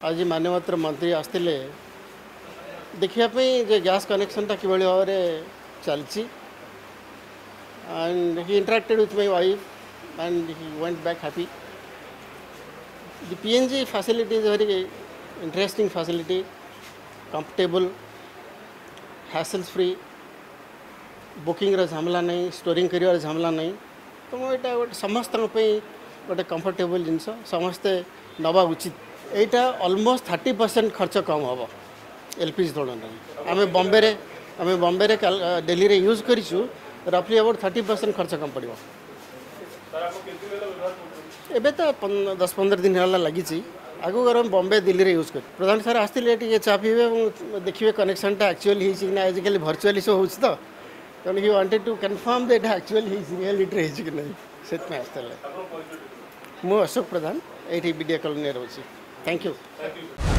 आज मान्यवर मंत्री आसते देखापी जे गैस कनेक्शनटा कि भाव में चलती and he interacted with my wife and he went back happy. The PNG facility is very interesting facility, comfortable, hassles free, booking झमेला नहीं, स्टोरिंग कर झमेला नहीं. तो मुझे गोटे समस्त गोटे कंफर्टेबल जिनस समस्ते नवा उचित. यहाँ ऑलमोस्ट 30% खर्च कम हम एलपीजी तुलन. आम बॉम्बे दिल्ली रे यूज करूँ रफली अबाउट 30% खर्च कम पड़ो. एबे तो 10-15 दिन है लगी. आगु अगर हम बॉम्बे दिल्ली रे यूज कर प्रधान सर आसते चा पीबे देखिए कनेक्शनटा एक्चुअली होना आजिकल भर्चुआली सो हो तो he wanted to confirm that actually reality कि नहीं से आसते. मु अशोक प्रधान ये वीडियो कॉलोनी रोचे. Thank you.